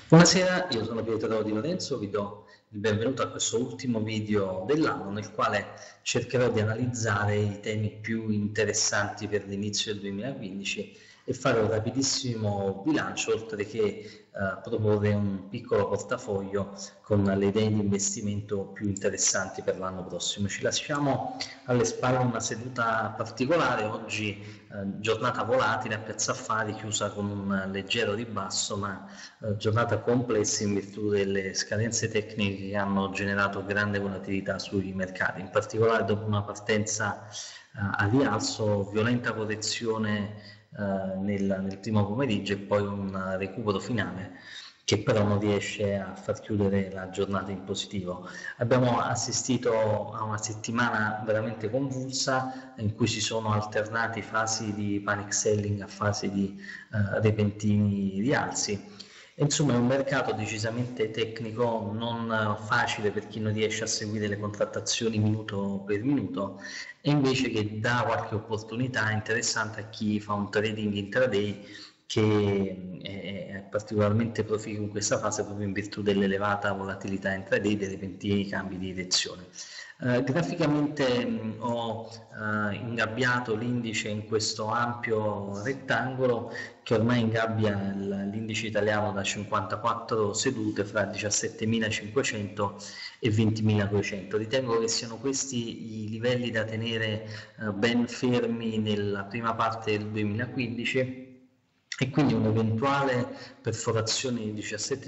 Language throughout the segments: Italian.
Buonasera, io sono Pietro Di Lorenzo, vi do il benvenuto a questo ultimo video dell'anno nel quale cercherò di analizzare i temi più interessanti per l'inizio del 2015 e fare un rapidissimo bilancio, oltre che proporre un piccolo portafoglio con le idee di investimento più interessanti per l'anno prossimo. Ci lasciamo alle spalle una seduta particolare, oggi giornata volatile a Piazza Affari, chiusa con un leggero ribasso, ma giornata complessa in virtù delle scadenze tecniche che hanno generato grande volatilità sui mercati, in particolare dopo una partenza a rialzo, violenta correzione nel primo pomeriggio e poi un recupero finale che però non riesce a far chiudere la giornata in positivo. Abbiamo assistito a una settimana veramente convulsa in cui si sono alternati fasi di panic selling a fasi di repentini rialzi. Insomma, è un mercato decisamente tecnico, non facile per chi non riesce a seguire le contrattazioni minuto per minuto, e invece che dà qualche opportunità interessante a chi fa un trading intraday che è particolarmente proficuo in questa fase proprio in virtù dell'elevata volatilità intraday e dei repentini cambi di direzione. Graficamente ho ingabbiato l'indice in questo ampio rettangolo che ormai ingabbia l'indice italiano da 54 sedute fra 17.500 e 20.200. Ritengo che siano questi i livelli da tenere ben fermi nella prima parte del 2015 e quindi un'eventuale perforazione di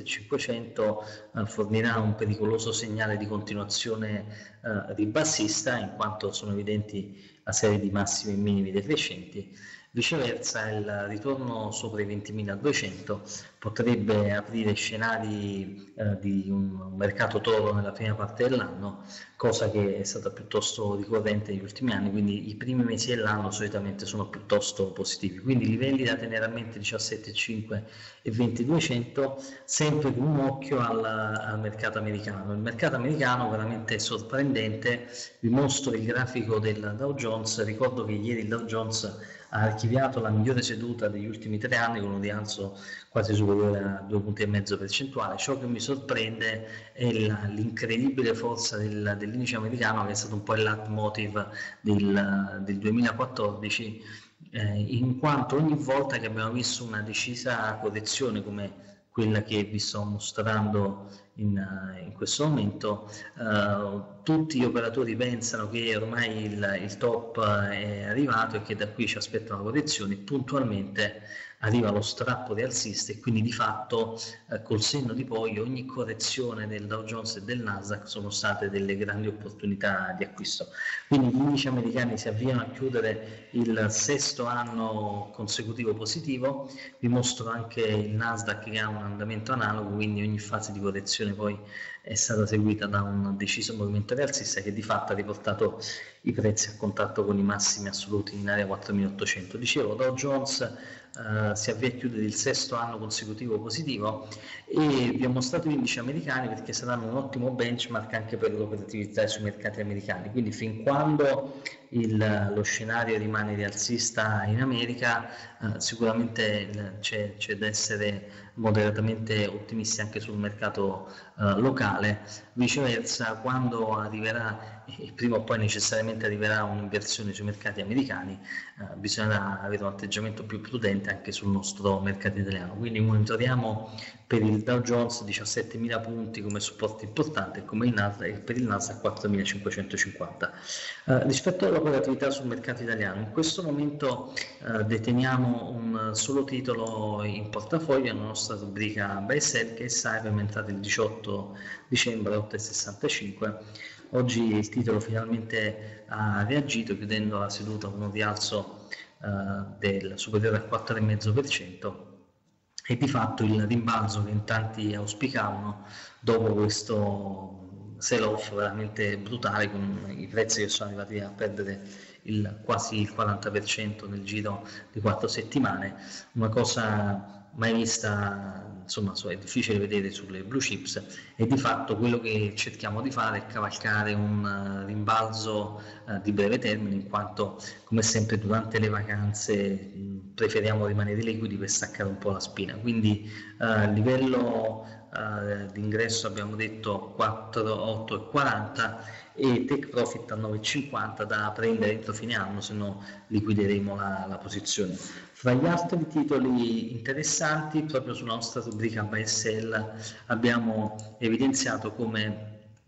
17.500 fornirà un pericoloso segnale di continuazione ribassista, in quanto sono evidenti la serie di massimi e minimi decrescenti. Viceversa, il ritorno sopra i 20.200 potrebbe aprire scenari di un mercato toro nella prima parte dell'anno, cosa che è stata piuttosto ricorrente negli ultimi anni, quindi i primi mesi dell'anno solitamente sono piuttosto positivi. Quindi livelli da tenere a mente 17.5 e 20.200, sempre con un occhio al mercato americano. Il mercato americano veramente è sorprendente, vi mostro il grafico del Dow Jones. Ricordo che ieri il Dow Jones ha archiviato la migliore seduta degli ultimi 3 anni con un rialzo quasi superiore a 2,5 punti percentuali. Ciò che mi sorprende è l'incredibile forza dell'indice americano, che è stato un po' il leitmotiv del 2014, in quanto ogni volta che abbiamo visto una decisa correzione come quella che vi sto mostrando in questo momento, tutti gli operatori pensano che ormai il top è arrivato e che da qui ci aspetta una correzione. Puntualmente arriva lo strappo rialzista e quindi di fatto col senno di poi ogni correzione del Dow Jones e del Nasdaq sono state delle grandi opportunità di acquisto. Quindi gli indici americani si avviano a chiudere il 6º anno consecutivo positivo. Vi mostro anche il Nasdaq che ha un andamento analogo, quindi ogni fase di correzione poi è stata seguita da un deciso movimento rialzista che di fatto ha riportato i prezzi a contatto con i massimi assoluti in area 4.800. Dicevo, Dow Jones si avvia a chiudere il 6º anno consecutivo positivo e vi ho mostrato gli indici americani perché saranno un ottimo benchmark anche per l'operatività sui mercati americani. Quindi fin quando lo scenario rimane rialzista in America, sicuramente c'è da essere moderatamente ottimisti anche sul mercato locale. Viceversa, quando arriverà e prima o poi necessariamente arriverà un'inversione sui mercati americani, bisognerà avere un atteggiamento più prudente anche sul nostro mercato italiano. Quindi monitoriamo per il Dow Jones 17.000 punti come supporto importante e come per il Nasdaq 4.550. Rispetto all'operatività sul mercato italiano, in questo momento deteniamo un solo titolo in portafoglio, la nostra rubrica Buy Sell, che è Saipem, è entrato il 18 dicembre a 8,65. Oggi il titolo finalmente ha reagito, chiudendo la seduta con un rialzo del superiore al 4,5% e di fatto il rimbalzo che in tanti auspicavano dopo questo sell-off veramente brutale, con i prezzi che sono arrivati a perdere quasi il 40% nel giro di 4 settimane, una cosa mai vista. Insomma, è difficile vedere sulle blue chips, e di fatto quello che cerchiamo di fare è cavalcare un rimbalzo di breve termine, in quanto come sempre durante le vacanze preferiamo rimanere liquidi per staccare un po' la spina. Quindi livello di ingresso abbiamo detto 4,840 e take profit a 9,50 da prendere entro fine anno, se no liquideremo la posizione. Fra gli altri titoli interessanti, proprio sulla nostra rubrica buy e sell, abbiamo evidenziato come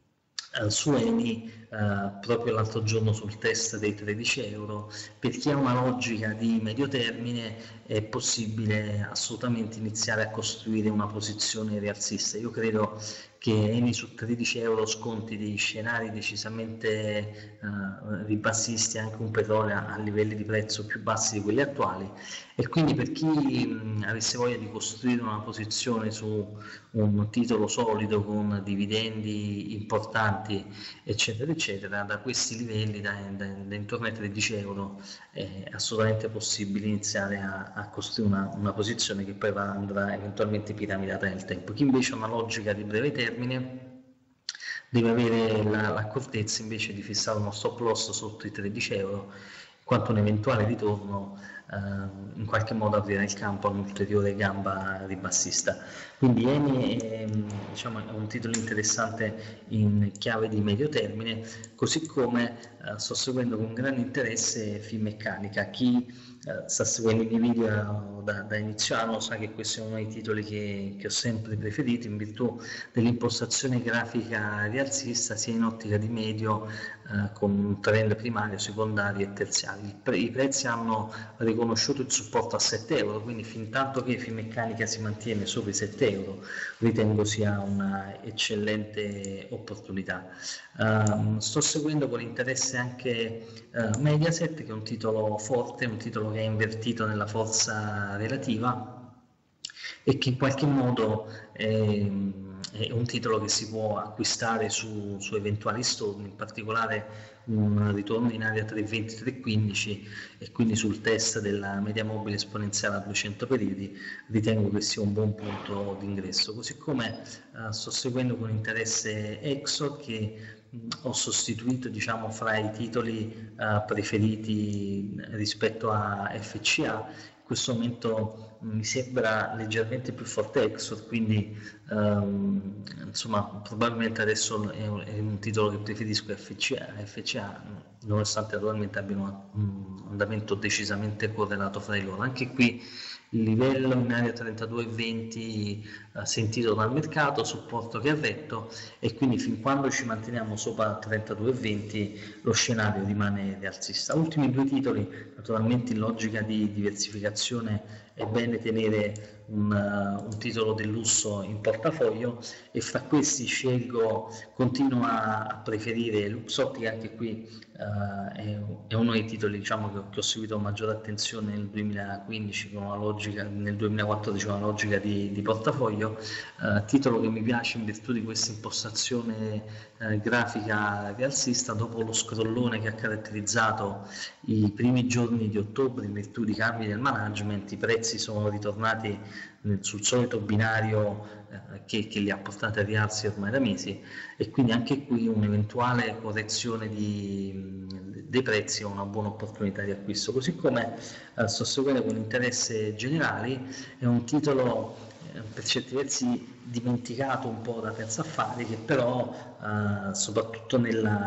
su Eni proprio l'altro giorno sul test dei 13 euro, per chi ha una logica di medio termine è possibile assolutamente iniziare a costruire una posizione rialzista. Io credo che Eni su 13 euro sconti di scenari decisamente ribassisti, anche un petrolio a livelli di prezzo più bassi di quelli attuali, e quindi per chi avesse voglia di costruire una posizione su un titolo solido con dividendi importanti eccetera eccetera, da questi livelli da intorno ai 13 euro è assolutamente possibile iniziare a costruire una posizione che poi andrà eventualmente piramidata nel tempo. Chi invece ha una logica di breve termine deve avere l'accortezza invece di fissare uno stop loss sotto i 13 euro, in quanto un eventuale ritorno in qualche modo aprirà il campo a un'ulteriore gamba ribassista. Quindi Eni è un titolo interessante in chiave di medio termine, così come sto seguendo con grande interesse Finmeccanica. Chi sta seguendo i miei video da inizio anno sa che questo è uno dei titoli che ho sempre preferito in virtù dell'impostazione grafica rialzista sia in ottica di medio con un trend primario, secondario e terziario. I prezzi hanno riconosciuto il supporto a 7 euro, quindi fin tanto che Finmeccanica si mantiene sopra i 7 euro ritengo sia una eccellente opportunità. Sto seguendo con interesse anche Mediaset, che è un titolo forte, un titolo che è invertito nella forza relativa e che in qualche modo è un titolo che si può acquistare su eventuali storni, in particolare un ritorno in area 320-315 e quindi sul test della media mobile esponenziale a 200 periodi ritengo che sia un buon punto di ingresso. Così come sto seguendo con interesse Exor, che ho sostituito fra i titoli preferiti rispetto a FCA. In questo momento mi sembra leggermente più forte Exor, quindi probabilmente adesso è un titolo che preferisco FCA, nonostante attualmente abbiano un andamento decisamente correlato fra di loro. Anche qui il livello in area 32,20 sentito dal mercato, supporto che ha retto, e quindi fin quando ci manteniamo sopra 32,20 lo scenario rimane rialzista. Ultimi due titoli, naturalmente in logica di diversificazione è bene tenere un titolo del lusso in portafoglio, e fra questi continuo a preferire Luxottica. Anche qui è uno dei titoli che ho seguito con maggiore attenzione nel 2015 con una logica, nel 2014 con una logica di portafoglio, titolo che mi piace in virtù di questa impostazione grafica rialzista dopo lo scrollone che ha caratterizzato i primi giorni di ottobre in virtù di cambi del management. I prezzi sono ritornati sul solito binario che li ha portati a rialzi ormai da mesi, e quindi anche qui un'eventuale correzione dei prezzi è una buona opportunità di acquisto. Così come sto seguendo con interesse Generali, è un titolo per certi versi dimenticato un po' da Terza Affari, che però soprattutto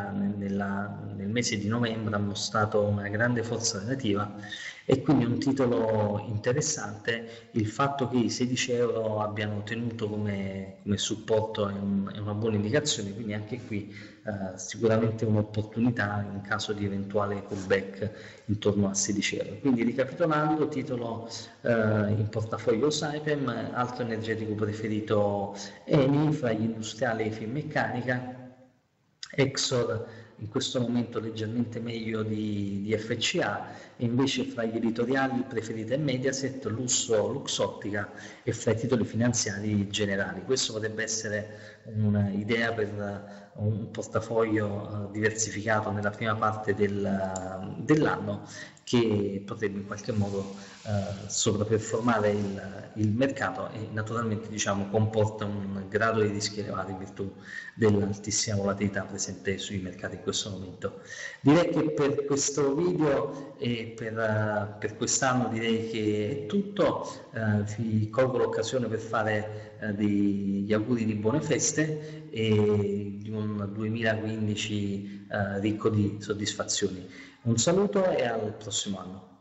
nel mese di novembre ha mostrato una grande forza relativa, e quindi è un titolo interessante. Il fatto che i 16 euro abbiano tenuto come supporto è una buona indicazione, quindi anche qui sicuramente un'opportunità in caso di eventuale pullback intorno a 16 euro. Quindi ricapitolando, titolo in portafoglio Saipem, altro energetico preferito Eni, fra gli industriali Finmeccanica, Exor in questo momento leggermente meglio di FCA, e invece fra gli editoriali preferiti è Mediaset, Lusso, Luxottica, e fra i titoli finanziari Generali. Questo potrebbe essere un'idea per un portafoglio diversificato nella prima parte dell'anno, che potrebbe in qualche modo sopravperformare il mercato, e naturalmente comporta un grado di rischio elevato in virtù dell'altissima volatilità presente sui mercati in questo momento. Direi che per questo video e per quest'anno direi che è tutto. Vi colgo l'occasione per fare degli auguri di buone feste e di un 2015 ricco di soddisfazioni. Un saluto e al prossimo anno.